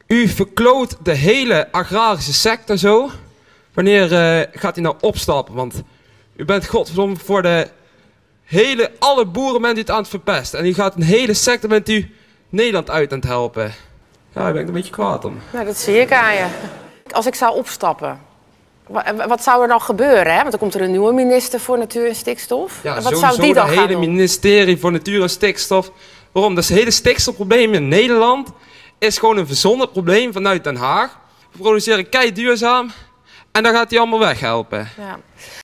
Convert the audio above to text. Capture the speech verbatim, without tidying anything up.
U verkloot de hele agrarische sector zo. Wanneer uh, gaat u nou opstappen? Want u bent godverdomme voor de hele, alle boeren bent u het aan het verpesten. En u gaat een hele sector bent u Nederland uit aan het helpen. Ja, daar ben ik een beetje kwaad om. Nou, dat zie ik aan je. Als ik zou opstappen, wat zou er dan gebeuren? Hè? Want dan komt er een nieuwe minister voor Natuur en Stikstof. Ja, en wat sowieso zou die dan de gaan hele doen? ministerie voor Natuur en Stikstof. Waarom? Dat is het hele stikstofprobleem in Nederland is gewoon een verzonnen probleem vanuit Den Haag. We produceren kei duurzaam en dan gaat hij allemaal weghelpen. Ja.